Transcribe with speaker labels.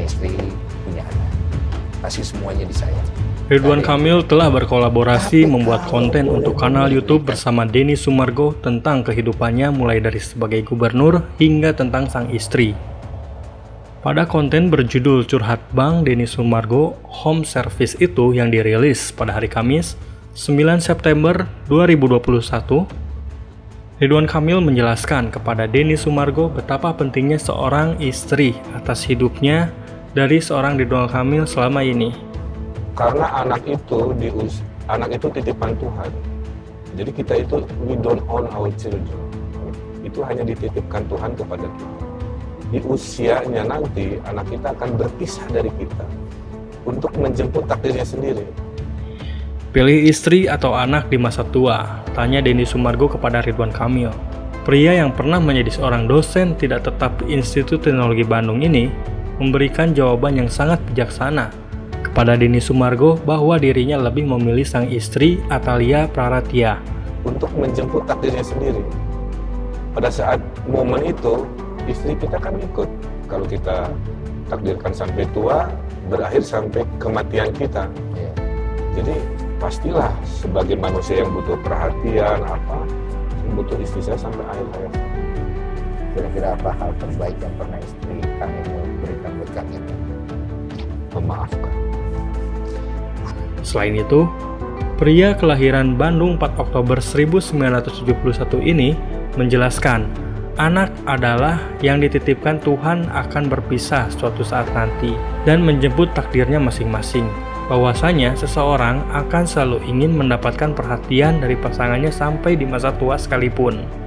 Speaker 1: punya istri, punya anak. Kasih semuanya di saya.
Speaker 2: Ridwan Kamil telah berkolaborasi membuat konten untuk kanal YouTube bersama Denny Sumargo tentang kehidupannya mulai dari sebagai gubernur hingga tentang sang istri. Pada konten berjudul Curhat Bang Denny Sumargo Home Service itu yang dirilis pada hari Kamis 9 September 2021, Ridwan Kamil menjelaskan kepada Denny Sumargo betapa pentingnya seorang istri atas hidupnya dari seorang Ridwan Kamil selama ini.
Speaker 3: Karena anak itu titipan Tuhan. Jadi kita itu we don't own our children. Itu hanya dititipkan Tuhan kepada kita. Di usianya nanti anak kita akan berpisah dari kita untuk menjemput takdirnya sendiri.
Speaker 2: Pilih istri atau anak di masa tua? Tanya Denny Sumargo kepada Ridwan Kamil. Pria yang pernah menjadi seorang dosen tidak tetap di Institut Teknologi Bandung ini memberikan jawaban yang sangat bijaksana kepada Denny Sumargo bahwa dirinya lebih memilih sang istri Atalia Praratia
Speaker 3: untuk menjemput takdirnya sendiri. Pada saat momen itu, istri kita kan ikut. Kalau kita takdirkan sampai tua, berakhir sampai kematian kita. Jadi pastilah sebagai manusia yang butuh perhatian, butuh istri saya sampai akhir hayat.
Speaker 1: Kira-kira apa hal terbaik yang pernah istri Kang Emil berikan buat Kang Emil?
Speaker 3: Memaafkan.
Speaker 2: Selain itu, pria kelahiran Bandung 4 Oktober 1971 ini menjelaskan, anak adalah yang dititipkan Tuhan akan berpisah suatu saat nanti dan menjemput takdirnya masing-masing. Bahwasanya seseorang akan selalu ingin mendapatkan perhatian dari pasangannya sampai di masa tua sekalipun.